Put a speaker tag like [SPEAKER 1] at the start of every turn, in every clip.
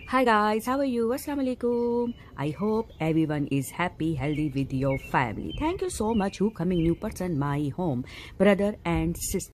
[SPEAKER 1] Hi guys, how are you? Assalamu alaikum. I hope everyone is happy, healthy with your family. Thank you so much who coming new person my home, brother and sister.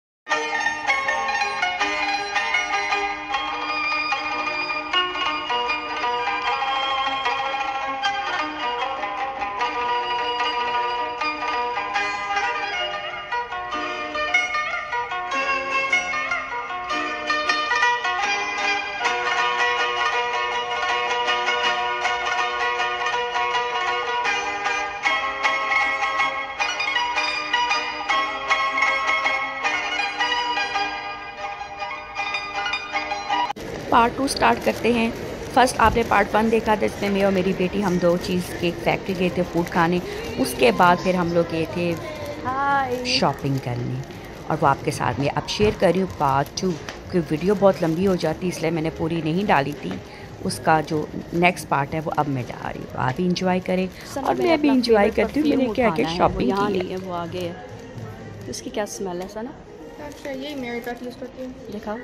[SPEAKER 1] Part 2 start करते हैं। First आपने part 1 देखा था जिसमें मैं और मेरी बेटी हम दो चीज़ केक फैक्ट्री गए थे फूड खाने। उसके बाद फिर हम लोग गए थे शॉपिंग करने और वो आपके साथ में अब शेयर कर रही हूँ पार्ट 2 क्योंकि वीडियो बहुत लंबी हो जाती इसलिए मैंने पूरी नहीं डाली थी। उसका जो नेक्स्ट पार्ट है वो अब मैं डाल रही हूँ। आप भी इंजॉय करें और मैं भी इंजॉय करती हूँ। मैंने क्या क्या शॉपिंग की है
[SPEAKER 2] वो आगे है। इसकी क्या स्मेल है सना?
[SPEAKER 3] अच्छा यही मेरे तक यूज़ करती हूँ।
[SPEAKER 2] दिखाओ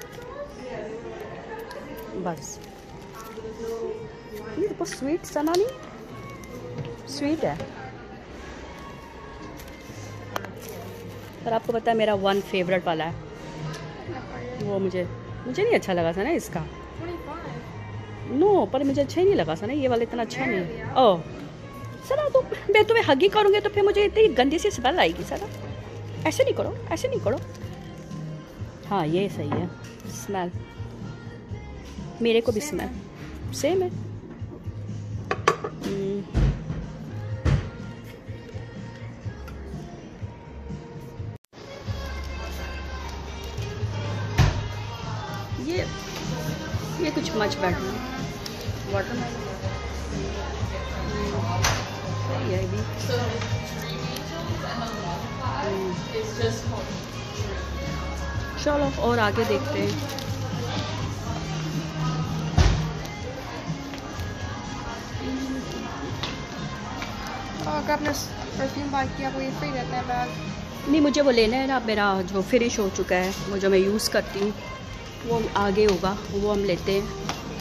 [SPEAKER 2] बस। ये तो स्वीट सना नहीं स्वीट है। पर आपको पता है मेरा वन फेवरेट वाला है वो मुझे नहीं अच्छा लगा था ना इसका। नो पर मुझे अच्छा ही नहीं लगा था ना ये वाला इतना अच्छा नहीं। ओह सना तो मैं तुम्हें हगी करूँगी तो फिर मुझे इतनी गंदी सी स्मेल आएगी सना। ऐसे नहीं करो ऐसे नहीं करो। हाँ ये सही है स्मेल। मेरे को भी स्मेल सेम है। ये कुछ मच बेटर वाटरमेलन ये भी। चलो और आगे देखते हैं।
[SPEAKER 3] अगर आपने परफ्यूम बाय किया वो ये फ्री रहता है बैग।
[SPEAKER 2] नहीं मुझे वो लेना है ना मेरा जो फिनिश हो चुका है वो जो मैं यूज़ करती हूँ वो आगे होगा वो हम लेते हैं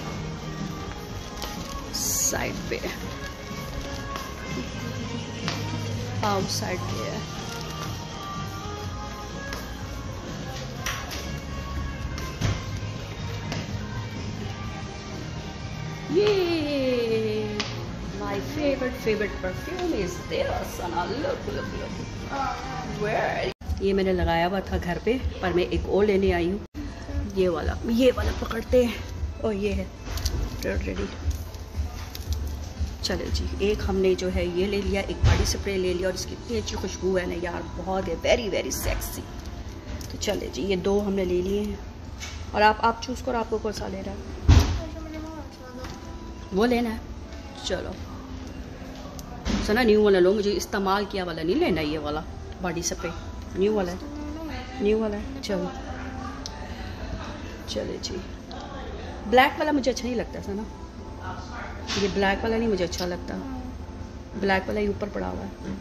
[SPEAKER 2] साइड पे। आउट साइड पे है। ये my favorite perfume is there Sana. Look where ये मैंने लगाया हुआ था घर पे पर मैं एक और लेने आई हूँ। ये वाला पकड़ते हैं और ये है रेडी। चलो जी एक हमने जो है ये ले लिया एक बॉडी स्प्रे ले लिया और इसकी इतनी अच्छी खुशबू है ना यार बहुत है वेरी सेक्सी। तो चले जी ये दो हमने ले लिए हैं और आप चूज़ करो आपको कौन सा ले रहा है वो लेना है। चलो सना न्यू वाला लो मुझे इस्तेमाल किया वाला नहीं लेना ये वाला बॉडी स्प्रे न्यू वाला है। चलो जी ब्लैक वाला मुझे अच्छा नहीं लगता सना। ये ब्लैक वाला नहीं मुझे अच्छा लगता। ब्लैक वाला ही ऊपर पड़ा हुआ है।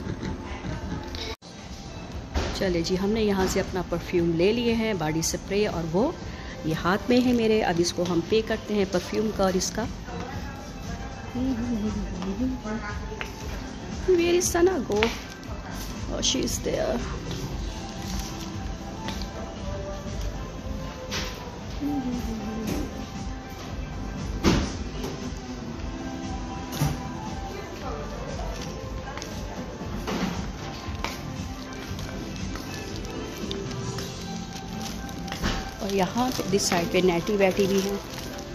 [SPEAKER 2] चले जी हमने यहाँ से अपना परफ्यूम ले लिए हैं बॉडी स्प्रे और वो ये हाथ में है मेरे। अब इसको हम पे करते हैं परफ्यूम का और इसका। Where is Sana go? Oh, she's there. और यहाँ पे दिस साइड पे नेटी बैठी भी है।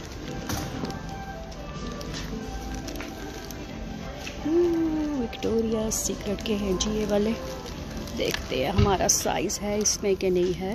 [SPEAKER 2] विक्टोरिया सीक्रेट के हैं जी ये वाले। देखते हैं हमारा साइज है इसमें कि नहीं है।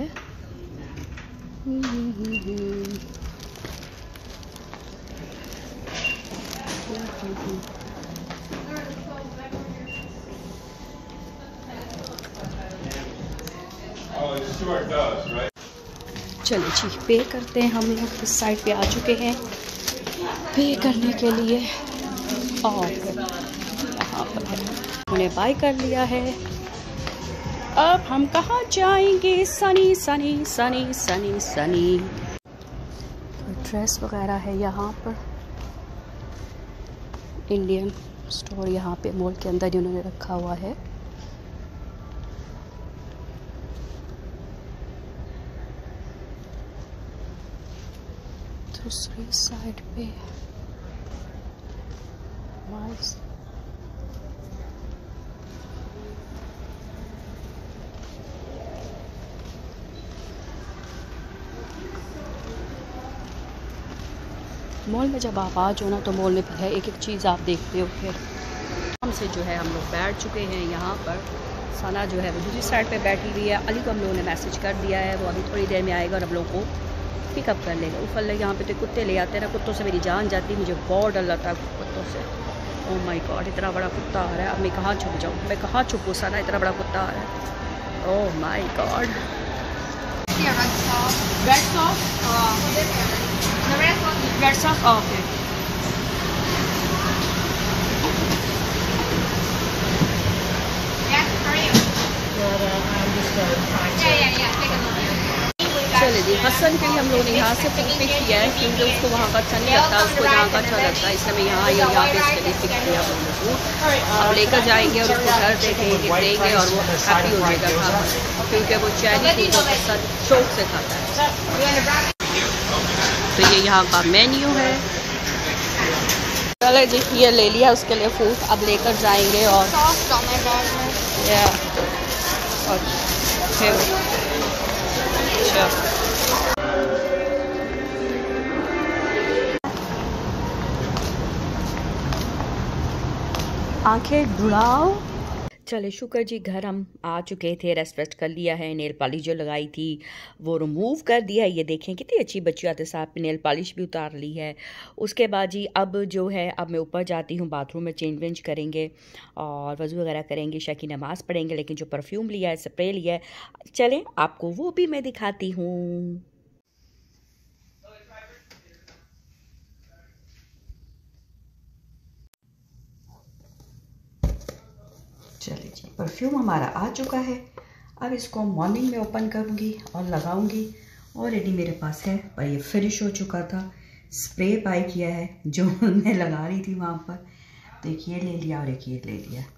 [SPEAKER 2] चलो जी पे करते हैं। हम लोग इस साइड पे आ चुके हैं पे करने के लिए और यहाँ पर हमने बाय कर लिया है। अब हम कहाँ जाएंगे? सनी सनी सनी सनी सनी ड्रेस वगैरह है यहाँ पर। इंडियन स्टोर यहाँ पे मॉल के अंदर इन्होंने रखा हुआ है। दूसरी साइड पे मॉल में जब आप आ जाओ ना तो मॉल में फिर है एक एक चीज़ आप देखते हो। फिर हमसे जो है हम लोग बैठ चुके हैं यहाँ पर। सना जो है वो दूसरी साइड पे बैठी हुई है। अली को हम लोगों ने मैसेज कर दिया है, वो अभी थोड़ी देर में आएगा और हम लोग को पिकअप कर लेगा। ऊपर ले यहाँ पे तो कुत्ते ले आते हैं ना, कुत्तों से मेरी जान जाती है, मुझे बहुत डर लगता है कुत्तों से। ओह माय गॉड, इतना बड़ा कुत्ता आ रहा है, अब मैं कहाँ छुप जाऊँ, मैं कहाँ छुपूँ? सना इतना बड़ा कुत्ता आ रहा है। Oh my God.
[SPEAKER 3] Red sauce? The red sauce is
[SPEAKER 2] red sauce okay.
[SPEAKER 3] yes, hurry up. Yeah. Take a look.
[SPEAKER 2] चले जी, हसन के लिए हम लोगों ने यहाँ से पिक किया है क्योंकि उसको वहाँ का अच्छा नहीं लगता, उसको यहाँ का अच्छा लगता है, इसलिए मैं यहाँ पे इसके लिए पिक किया हम लोगों को। अब लेकर जाएंगे और उसको घर देंगे और वो हैप्पी हो जाएगा खाकर, क्योंकि वो चाइनीज बहुत पसंद शौक से खाता है। तो ये यहाँ का मेन्यू है। चले जी, ये ले लिया उसके लिए फूड, अब लेकर जाएंगे और
[SPEAKER 3] Sauce डालना है बैग में।
[SPEAKER 2] आंखें ढुलाओ। चले शुक्र जी, घर हम आ चुके थे, रेस्ट वेस्ट कर लिया है। नेल पॉलिश जो लगाई थी वो रिमूव कर दिया। ये देखें कितनी अच्छी बच्ची आते साथ नेल पॉलिश भी उतार ली है। उसके बाद जी अब जो है अब मैं ऊपर जाती हूँ, बाथरूम में चेंज वेंज करेंगे और वज़ू वगैरह करेंगे, इशा की नमाज़ पढ़ेंगे। लेकिन जो परफ्यूम लिया है, स्प्रे लिया है, चलें आपको वो भी मैं दिखाती हूँ। चलिए जी, परफ्यूम हमारा आ चुका है। अब इसको मॉर्निंग में ओपन करूँगी और लगाऊंगी। ऑलरेडी मेरे पास है पर ये फिनिश हो चुका था। स्प्रे बाय किया है जो मैं लगा रही थी वहाँ पर, तो एक ये ले लिया और एक ये ले लिया।